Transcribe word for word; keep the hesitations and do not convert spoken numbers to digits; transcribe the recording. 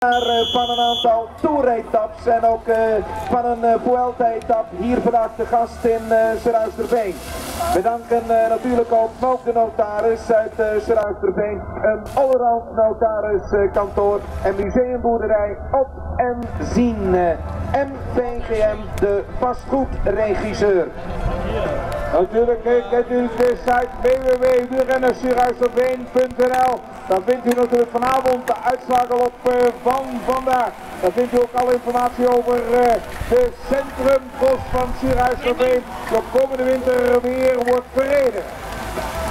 Van een aantal toeretaps en ook uh, van een uh, Vuelta-etap hier vandaag de gast in uh, Suruisterveen. We danken uh, natuurlijk ook de notaris uit uh, Suruisterveen, een allround notariskantoor uh, en museumboerderij op en zien. Uh, M V G M, de vastgoedregisseur. Natuurlijk kent u de site w w w punt wielrenner suruisterveen punt n l. Daar vindt u natuurlijk vanavond de uitslagen op uh, van vandaag. Daar vindt u ook alle informatie over uh, de centrumcross van Suruisterveen. De komende winter weer wordt verreden.